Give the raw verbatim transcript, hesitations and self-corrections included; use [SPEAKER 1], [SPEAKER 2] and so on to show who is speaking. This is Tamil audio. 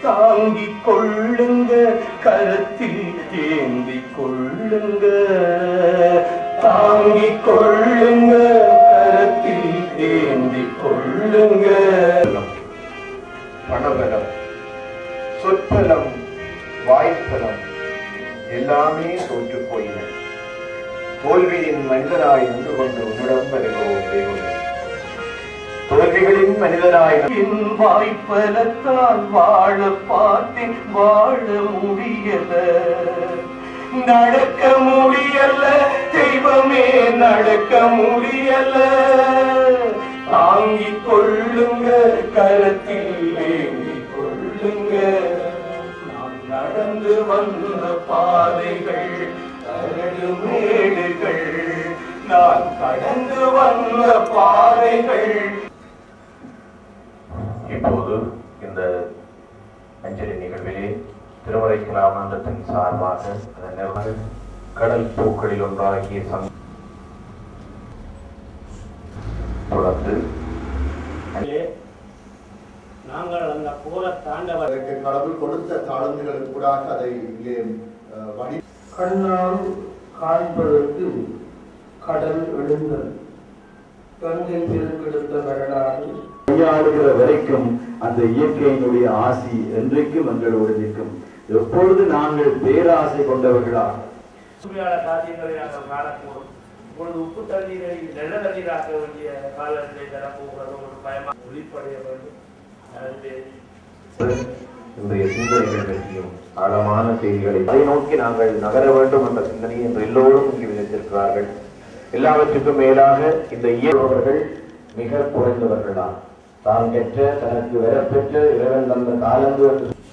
[SPEAKER 1] தாங்கிக் கொள்ளுங்க, கரத்தில் ஏந்திக் கொள்ளுங்க, தாங்கிக் கொள்ளுங்க, கரத்தில் ஏந்திக் கொள்ளுங்க.
[SPEAKER 2] பணபலம், சொற்பலம், வாய்ப்பலம் எல்லாமே தோற்று போயின. தோல்வியின் மனிதனாய் நின்று கொண்டு உன்னிடம் வருகிறோம் தெய்வமே. தோல்விகளின் மனிதனாய்
[SPEAKER 1] என் வாய்ப்பலத்தால் வாழ பார்த்தேன், வாழ முடியல, நடக்க முடியல, தெய்வமே நடக்க முடியல. தாங்கிக் கொள்ளுங்க, கரத்தில் ஏந்திக் கொள்ளுங்க. நான் நடந்து வந்த பாதைகள் கரடு மேடுகள், நான் கடந்து வந்த பாதைகள்.
[SPEAKER 2] இப்போது இந்த அஞ்சலி நிகழ்விலே திருமறை கலாமன்றத்தின் சார்பாக அதன் கடல் பூக்களில் ஒன்றாகிய சங் தொடர்ந்து
[SPEAKER 3] நாங்கள் அந்த போல தாண்டவருக்கு
[SPEAKER 4] கடவுள் கொடுத்த தாளந்துகளுக்கு கூட அதை இங்கே வடி
[SPEAKER 1] கண்ணால் காண்பதற்கு கடல் எழுந்தது, கங்கை பெருக்கெடுத்த வரலாறு
[SPEAKER 5] கையாளுகிற வரைக்கும் அந்த இயற்கையினுடைய ஆசி என்றைக்கும் எங்களோடு நிற்கும். எப்பொழுது நாங்கள் பேராசை கொண்டவர்களாக
[SPEAKER 3] காரியங்களை நாங்கள் காணக்கூடும். இப்பொழுது உப்பு தண்ணீரை நல்ல தண்ணீராக்க வேண்டிய காலத்தை தரப்போகிறது ஒரு பயமாக ஒளிப்படைய வேண்டும்.
[SPEAKER 2] இன்றைய சிந்தனைகள் பற்றியும் ஆழமான செய்திகளை அதை நோக்கி நாங்கள் நகர வேண்டும் என்ற சிந்தனை என்று எல்லோரும் இங்கு விதைத்திருக்கிறார்கள். எல்லாவற்றுக்கும் மேலாக இந்த இயல்பவர்கள் மிக குறைந்தவர்கள்தான். தான் பெற்ற தனக்கு வரப்பெற்ற இறைவன் தந்த காலங்கள்